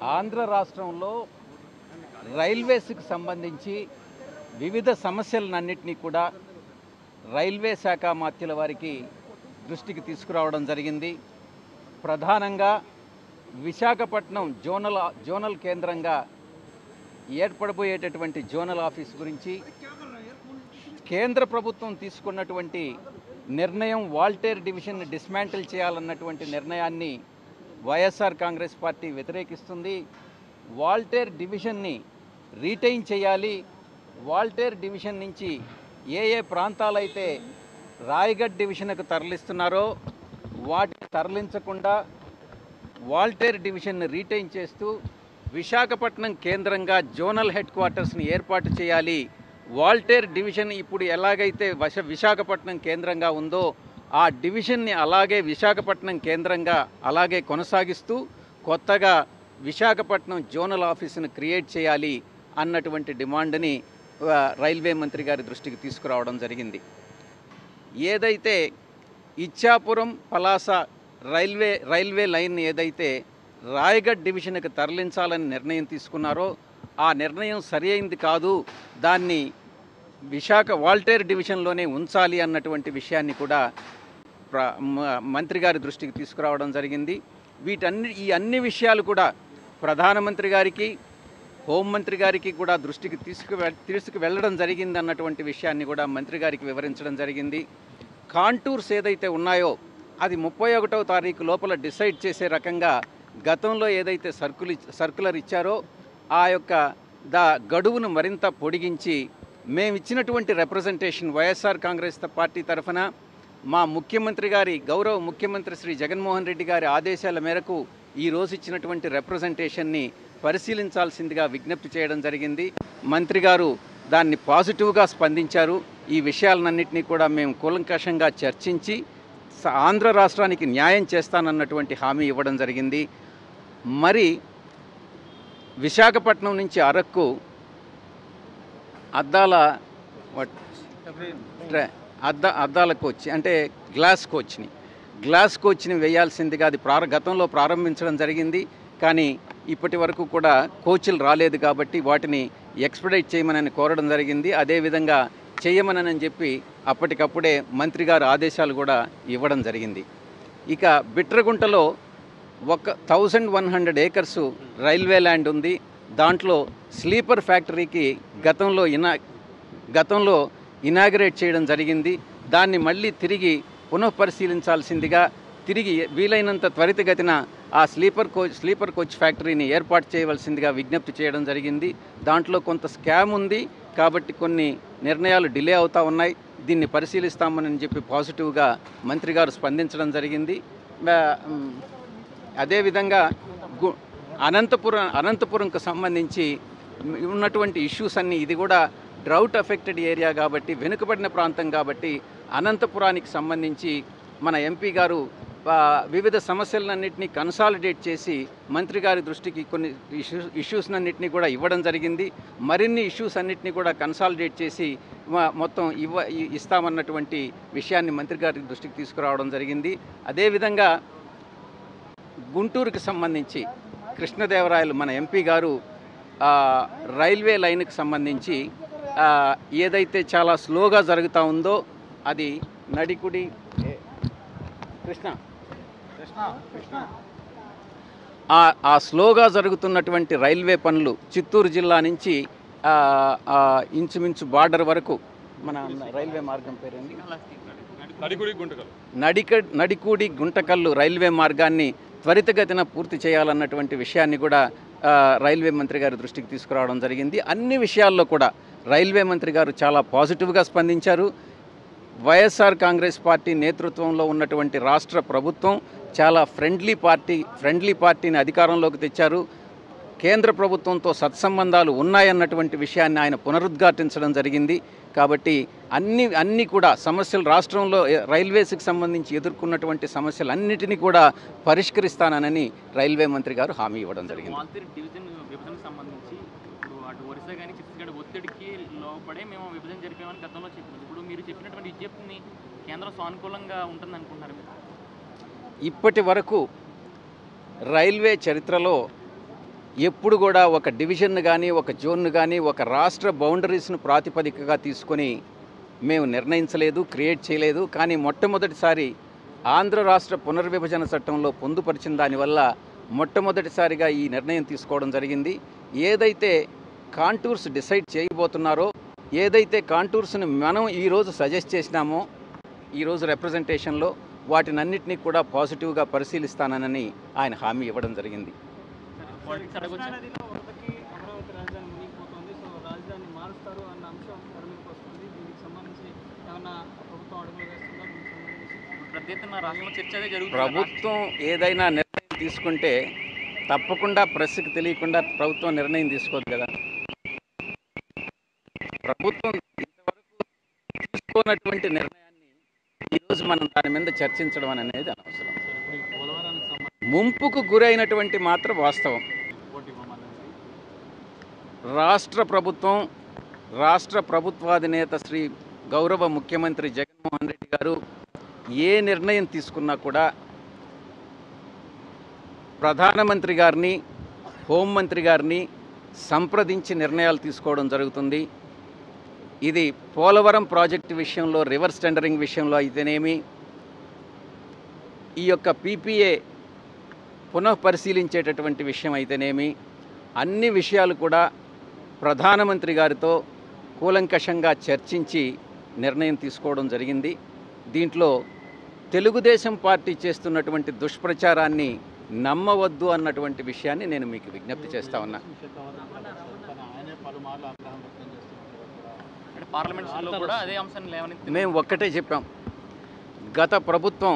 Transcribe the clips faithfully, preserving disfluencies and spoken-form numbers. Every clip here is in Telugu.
ఆంధ్ర రాష్ట్రంలో రైల్వేస్కి సంబంధించి వివిధ సమస్యలన్నింటినీ కూడా రైల్వే శాఖ మాత్యుల వారికి దృష్టికి తీసుకురావడం జరిగింది. ప్రధానంగా విశాఖపట్నం జోనల్ జోనల్ కేంద్రంగా ఏర్పడబోయేటటువంటి జోనల్ ఆఫీస్ గురించి కేంద్ర ప్రభుత్వం తీసుకున్నటువంటి నిర్ణయం వాల్టేర్ డివిజన్ డిస్మాంటిల్ చేయాలన్నటువంటి నిర్ణయాన్ని వైఎస్ఆర్ కాంగ్రెస్ పార్టీ వ్యతిరేకిస్తుంది. వాల్టేర్ డివిజన్ని రీటైన్ చేయాలి. వాల్టేర్ డివిజన్ నుంచి ఏ ఏ ప్రాంతాలైతే రాయగఢ్ డివిజన్కు తరలిస్తున్నారో వాటిని తరలించకుండా వాల్టేర్ డివిజన్ని రీటైన్ చేస్తూ విశాఖపట్నం కేంద్రంగా జోనల్ హెడ్ క్వార్టర్స్ని ఏర్పాటు చేయాలి. వాల్టేర్ డివిజన్ ఇప్పుడు ఎలాగైతే వశ విశాఖపట్నం కేంద్రంగా ఉందో ఆ డివిజన్ని అలాగే విశాఖపట్నం కేంద్రంగా అలాగే కొనసాగిస్తూ కొత్తగా విశాఖపట్నం జోనల్ ఆఫీసును క్రియేట్ చేయాలి అన్నటువంటి డిమాండ్ని రైల్వే మంత్రి గారి దృష్టికి తీసుకురావడం జరిగింది. ఏదైతే Ichchapuram Palasa railway railway line ఏదైతే రాయగఢ్ డివిజన్కి తరలించాలని నిర్ణయం తీసుకున్నారో ఆ నిర్ణయం సరి అయింది కాదు, దాన్ని విశాఖ వాల్టేర్ డివిజన్లోనే ఉంచాలి అన్నటువంటి విషయాన్ని కూడా ప్ర మంత్రి గారి దృష్టికి తీసుకురావడం జరిగింది. వీటన్ని ఈ అన్ని విషయాలు కూడా ప్రధానమంత్రి గారికి హోంమంత్రి గారికి కూడా దృష్టికి తీసుకు తీసుకు వెళ్ళడం జరిగింది అన్నటువంటి విషయాన్ని కూడా మంత్రి గారికి వివరించడం జరిగింది. కాంటూర్స్ ఏదైతే ఉన్నాయో అది ముప్పై ఒకటవ తారీఖు లోపల డిసైడ్ చేసే రకంగా గతంలో ఏదైతే సర్కులు సర్కులర్ ఇచ్చారో ఆ యొక్క దా గడువును మరింత పొడిగించి మేము ఇచ్చినటువంటి రిప్రజెంటేషన్ వైఎస్ఆర్ కాంగ్రెస్ పార్టీ తరఫున మా ముఖ్యమంత్రి గారి గౌరవ ముఖ్యమంత్రి శ్రీ జగన్మోహన్ రెడ్డి గారి ఆదేశాల మేరకు ఈరోజు ఇచ్చినటువంటి రిప్రజెంటేషన్ని పరిశీలించాల్సిందిగా విజ్ఞప్తి చేయడం జరిగింది. మంత్రి గారు దాన్ని పాజిటివ్గా స్పందించారు. ఈ విషయాలన్నింటినీ కూడా మేము కూలంకషంగా చర్చించి ఆంధ్ర రాష్ట్రానికి న్యాయం చేస్తానన్నటువంటి హామీ ఇవ్వడం జరిగింది. మరి విశాఖపట్నం నుంచి అరకు అద్దాల అద్ద అద్దాల కోచ్ అంటే గ్లాస్ కోచ్ని గ్లాస్ కోచ్ని వేయాల్సిందిగా అది ప్రార గతంలో ప్రారంభించడం జరిగింది. కానీ ఇప్పటి వరకు కూడా కోచ్లు రాలేదు కాబట్టి వాటిని ఎక్స్పెడైట్ చేయమని కోరడం జరిగింది. అదేవిధంగా చేయమనని చెప్పి అప్పటికప్పుడే మంత్రి గారు ఆదేశాలు కూడా ఇవ్వడం జరిగింది. ఇక బిట్రగుంటలో ఒక thousand one hundred acres railway land ఉంది. దాంట్లో స్లీపర్ ఫ్యాక్టరీకి గతంలో ఇనా గతంలో ఇనాగరేట్ చేయడం జరిగింది. దాన్ని మళ్ళీ తిరిగి పునఃపరిశీలించాల్సిందిగా తిరిగి వీలైనంత త్వరితగతిన ఆ స్లీపర్ కోచ్ స్లీపర్ కోచ్ ఫ్యాక్టరీని ఏర్పాటు చేయవలసిందిగా విజ్ఞప్తి చేయడం జరిగింది. దాంట్లో కొంత స్కామ్ ఉంది కాబట్టి కొన్ని నిర్ణయాలు డిలే అవుతూ ఉన్నాయి. దీన్ని పరిశీలిస్తామని చెప్పి పాజిటివ్గా మంత్రి గారు స్పందించడం జరిగింది. అదేవిధంగా గు అనంతపురం అనంతపురంకు సంబంధించి ఉన్నటువంటి ఇష్యూస్ అన్నీ ఇది కూడా డ్రౌట్ అఫెక్టెడ్ ఏరియా కాబట్టి వెనుకబడిన ప్రాంతం కాబట్టి అనంతపురానికి సంబంధించి మన ఎంపీ గారు వివిధ సమస్యలన్నింటినీ కన్సాలిడేట్ చేసి మంత్రి గారి దృష్టికి కొన్ని ఇష్యూస్ ఇష్యూస్నన్నింటినీ కూడా ఇవ్వడం జరిగింది. మరిన్ని ఇష్యూస్ అన్నింటినీ కూడా కన్సాలిడేట్ చేసి మొత్తం ఇవ్వ ఇస్తామన్నటువంటి విషయాన్ని మంత్రి గారి దృష్టికి తీసుకురావడం జరిగింది. అదేవిధంగా గుంటూరుకి సంబంధించి కృష్ణదేవరాయలు మన ఎంపీ గారు రైల్వే లైన్కి సంబంధించి ఏదైతే చాలా స్లోగా జరుగుతూ ఉందో అది నడికుడి కృష్ణ ఆ స్లోగా జరుగుతున్నటువంటి రైల్వే పనులు చిత్తూరు జిల్లా నుంచి ఇంచుమించు బార్డర్ వరకు మన రైల్వే మార్గం పేరండి నడిక నడికూడి గుంటకల్లు రైల్వే మార్గాన్ని త్వరితగతిన పూర్తి చేయాలన్నటువంటి విషయాన్ని కూడా రైల్వే మంత్రి గారి దృష్టికి తీసుకురావడం జరిగింది. అన్ని విషయాల్లో కూడా రైల్వే మంత్రి గారు చాలా పాజిటివ్గా స్పందించారు. వైఎస్ఆర్ కాంగ్రెస్ పార్టీ నేతృత్వంలో ఉన్నటువంటి రాష్ట్ర ప్రభుత్వం చాలా ఫ్రెండ్లీ పార్టీ ఫ్రెండ్లీ పార్టీని అధికారంలోకి తెచ్చారు. కేంద్ర ప్రభుత్వంతో సత్సంబంధాలు ఉన్నాయన్నటువంటి విషయాన్ని ఆయన పునరుద్ఘాటించడం జరిగింది. కాబట్టి అన్ని అన్ని కూడా సమస్యలు రాష్ట్రంలో రైల్వేస్కి సంబంధించి ఎదుర్కొన్నటువంటి సమస్యలన్నిటినీ కూడా పరిష్కరిస్తానని రైల్వే మంత్రి గారు హామీ ఇవ్వడం జరిగింది. ఒత్తిడికి లోపడే మేము విభజన జరిపామని గతంలో చెప్పారు. ఇప్పుడు మీరు చెప్పినటువంటి విజ్ఞప్తిని కేంద్రం సానుకూలంగా ఉంటుంది అనుకుంటున్నారు. ఇప్పటి వరకు రైల్వే చరిత్రలో ఎప్పుడు కూడా ఒక డివిజన్ కానీ ఒక జోన్ను కానీ ఒక రాష్ట్ర బౌండరీస్ను ప్రాతిపదికగా తీసుకొని మేము నిర్ణయించలేదు, క్రియేట్ చేయలేదు. కానీ మొట్టమొదటిసారి ఆంధ్ర రాష్ట్ర పునర్విభజన చట్టంలో పొందుపరిచిన దానివల్ల మొట్టమొదటిసారిగా ఈ నిర్ణయం తీసుకోవడం జరిగింది. ఏదైతే కాంటూర్స్ డిసైడ్ చేయబోతున్నారో, ఏదైతే కాంటూర్స్ని మనం ఈరోజు సజెస్ట్ చేసినామో ఈరోజు రిప్రజెంటేషన్లో, వాటినన్నింటినీ కూడా పాజిటివ్గా పరిశీలిస్తానని ఆయన హామీ ఇవ్వడం జరిగింది. ప్రభుత్వం ఏదైనా నిర్ణయం తీసుకుంటే తప్పకుండా ప్రెస్కి తెలియకుండా ప్రభుత్వం నిర్ణయం తీసుకోదు కదా. ప్రభుత్వం ఇంతవరకు తీసుకోనటువంటి నిర్ణయాన్ని ఈరోజు మనం దాని మీద చర్చించడం అనేది అనవసరం. ముంపుకు గురైనటువంటి మాత్రం వాస్తవం. రాష్ట్ర ప్రభుత్వం, రాష్ట్ర ప్రభుత్వాధినేత శ్రీ గౌరవ ముఖ్యమంత్రి జగన్మోహన్ రెడ్డి గారు ఏ నిర్ణయం తీసుకున్నా కూడా ప్రధానమంత్రి గారిని, హోంమంత్రి గారిని సంప్రదించి నిర్ణయాలు తీసుకోవడం జరుగుతుంది. ఇది పోలవరం ప్రాజెక్టు విషయంలో, రివర్స్ టెండరింగ్ విషయంలో అయితేనేమి, ఈ యొక్క పీపీఏ పునఃపరిశీలించేటటువంటి విషయం అయితేనేమి, అన్ని విషయాలు కూడా ప్రధానమంత్రి గారితో కూలంకషంగా చర్చించి నిర్ణయం తీసుకోవడం జరిగింది. దీంట్లో తెలుగుదేశం పార్టీ చేస్తున్నటువంటి దుష్ప్రచారాన్ని నమ్మవద్దు అన్నటువంటి విషయాన్ని నేను మీకు విజ్ఞప్తి చేస్తా ఉన్నా. మేము ఒక్కటే చెప్పాం, గత ప్రభుత్వం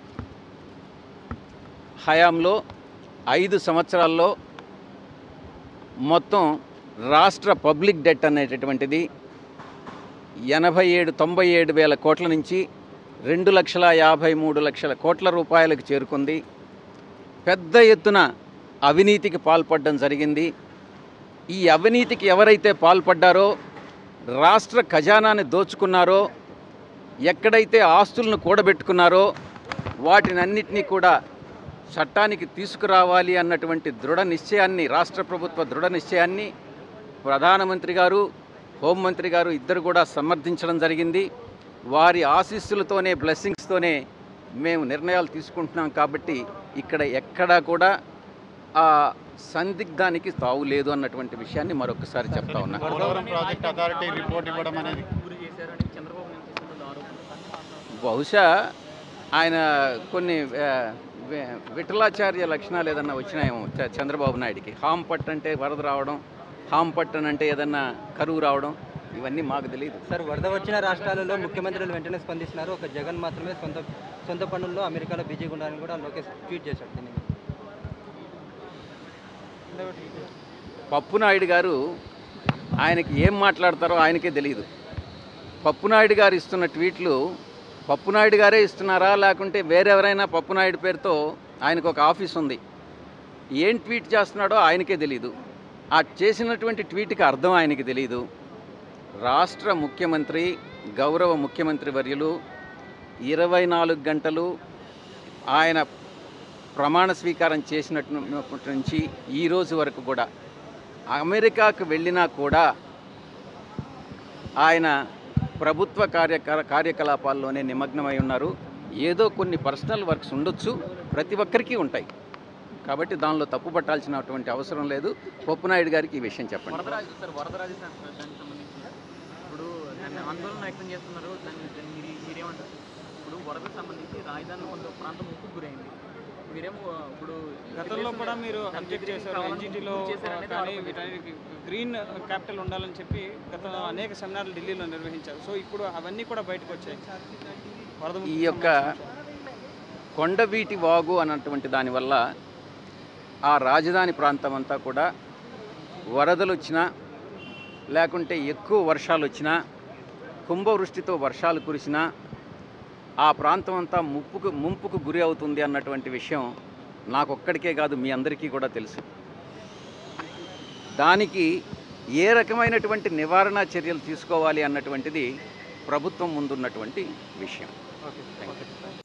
హయాంలో ఐదు సంవత్సరాల్లో మొత్తం రాష్ట్ర పబ్లిక్ డెట్ అనేటటువంటిది ఎనభై ఏడు తొంభై ఏడు వేల కోట్ల నుంచి రెండు లక్షల యాభై మూడు లక్షల కోట్ల రూపాయలకు చేరుకుంది. పెద్ద ఎత్తున అవినీతికి పాల్పడడం జరిగింది. ఈ అవినీతికి ఎవరైతే పాల్పడ్డారో, రాష్ట్ర ఖజానాని దోచుకున్నారో, ఎక్కడైతే ఆస్తులను కూడబెట్టుకున్నారో వాటినన్నిటినీ కూడా చట్టానికి తీసుకురావాలి అన్నటువంటి దృఢ నిశ్చయాన్ని, రాష్ట్ర ప్రభుత్వ దృఢ నిశ్చయాన్ని ప్రధానమంత్రి గారు, హోంమంత్రి గారు ఇద్దరు కూడా సమర్థించడం జరిగింది. వారి ఆశీస్సులతోనే, బ్లెస్సింగ్స్తోనే మేము నిర్ణయాలు తీసుకుంటున్నాం. కాబట్టి ఇక్కడ ఎక్కడా కూడా ఆ సందిగ్ధానికి తావు లేదు అన్నటువంటి విషయాన్ని మరొకసారి చెప్తా ఉన్నా. బహుశా ఆయన కొన్ని విఠలాచార్య లక్షణాలు ఏదన్నా వచ్చినాయేమో చంద్రబాబు నాయుడికి. హామ్ పట్ అంటే వరద రావడం, హామ్ పట్టన్ అంటే ఏదన్నా కరువు రావడం, ఇవన్నీ మాకు తెలియదు సార్. వరద వచ్చిన రాష్ట్రాలలో ముఖ్యమంత్రులు వెంటనే స్పందిస్తున్నారు. ఒక జగన్ మాత్రమే సొంత సొంత పనుల్లో అమెరికాలో బిజీగా ఉండాలని కూడా లోకేష్ ట్వీట్ చేశాడు. దీన్ని పప్పునాయుడు గారు ఆయనకి ఏం మాట్లాడతారో ఆయనకే తెలియదు. పప్పునాయుడు గారు ఇస్తున్న ట్వీట్లు పప్పునాయుడు గారే ఇస్తున్నారా, లేకుంటే వేరెవరైనా పప్పునాయుడు పేరుతో ఆయనకు ఒక ఆఫీస్ ఉంది, ఏం ట్వీట్ చేస్తున్నాడో ఆయనకే తెలియదు. ఆ చేసినటువంటి ట్వీట్కి అర్థం ఆయనకి తెలియదు. రాష్ట్ర ముఖ్యమంత్రి, గౌరవ ముఖ్యమంత్రి వర్యులు ఇరవై నాలుగు గంటలు ఆయన ప్రమాణ స్వీకారం చేసినప్పటి నుంచి ఈ రోజు వరకు కూడా అమెరికాకు వెళ్ళినా కూడా ఆయన ప్రభుత్వ కార్య కార్యకలాపాల్లోనే నిమగ్నమై ఉన్నారు. ఏదో కొన్ని పర్సనల్ వర్క్స్ ఉండొచ్చు, ప్రతి ఒక్కరికి ఉంటాయి. కాబట్టి దానిలో తప్పు పట్టాల్సినటువంటి అవసరం లేదు. పప్పునాయుడు గారికి ఈ విషయం చెప్పండి. ఇప్పుడు దాన్ని ఆందోళన వ్యక్తం చేస్తున్నారు, దాన్ని మీరు మీరేమంటారు? ఇప్పుడు వరదకు సంబంధించి రాజధాని కొంత ప్రాంతం ముప్పుకు గురైంది. మీరేమో ఇప్పుడు గతంలో కూడా మీరు అబ్జెక్ట్ చేశారు, ఎన్జిటిలో కానీ వీటన్నిటికి గ్రీన్ క్యాపిటల్ ఉండాలని చెప్పి గతంలో అనేక సెమినార్లు ఢిల్లీలో నిర్వహించారు. సో ఇప్పుడు అవన్నీ కూడా బయటకు వచ్చాయి. ఈ యొక్క కొండవీటి వాగు అన్నటువంటి దానివల్ల ఆ రాజధాని ప్రాంతం అంతా కూడా వరదలు వచ్చినా, లేకుంటే ఎక్కువ వర్షాలు వచ్చినా, కుంభవృష్టితో వర్షాలు కురిసినా ఆ ప్రాంతం అంతా ముప్పుకు ముంపుకు గురి అవుతుంది అన్నటువంటి విషయం నాకొక్కడికే కాదు, మీ అందరికీ కూడా తెలుసు. దానికి ఏ రకమైనటువంటి నివారణ చర్యలు తీసుకోవాలి అన్నటువంటిది ప్రభుత్వం ముందున్నటువంటి విషయం. ఓకే.